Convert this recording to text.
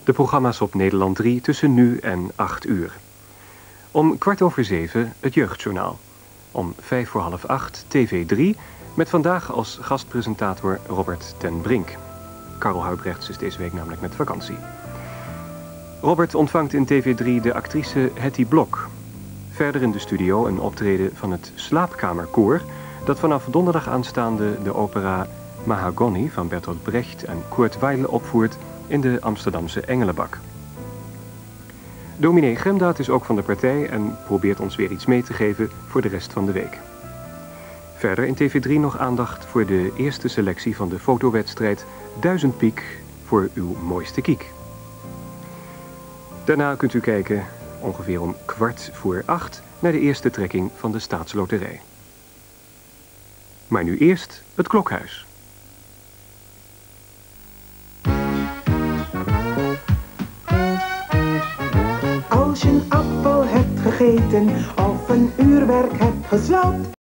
De programma's op Nederland 3 tussen nu en 8 uur. Om 7:15 het Jeugdjournaal. Om 7:45 TV 3 met vandaag als gastpresentator Robert ten Brink. Karel Huibrechts is deze week namelijk met vakantie. Robert ontvangt in TV 3 de actrice Hetty Blok. Verder in de studio een optreden van het Slaapkamerkoor, dat vanaf donderdag aanstaande de opera Mahagoni van Bertolt Brecht en Kurt Weill opvoert in de Amsterdamse Engelenbak. Dominee Gremdaad is ook van de partij en probeert ons weer iets mee te geven voor de rest van de week. Verder in TV 3 nog aandacht voor de eerste selectie van de fotowedstrijd 1000 Piek voor uw mooiste kiek. Daarna kunt u kijken, ongeveer om 7:15, naar de eerste trekking van de Staatsloterij. Maar nu eerst het Klokhuis. Als je een appel hebt gegeten of een uurwerk hebt gezwat,